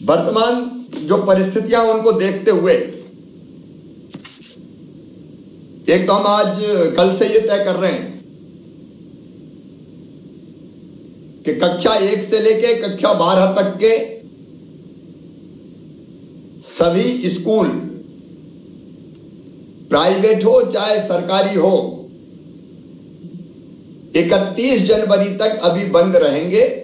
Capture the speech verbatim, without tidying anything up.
वर्तमान जो परिस्थितियां उनको देखते हुए एक तो हम आज कल से ये तय कर रहे हैं कि कक्षा एक से लेके कक्षा बारह तक के सभी स्कूल, प्राइवेट हो चाहे सरकारी हो, इकतीस जनवरी तक अभी बंद रहेंगे।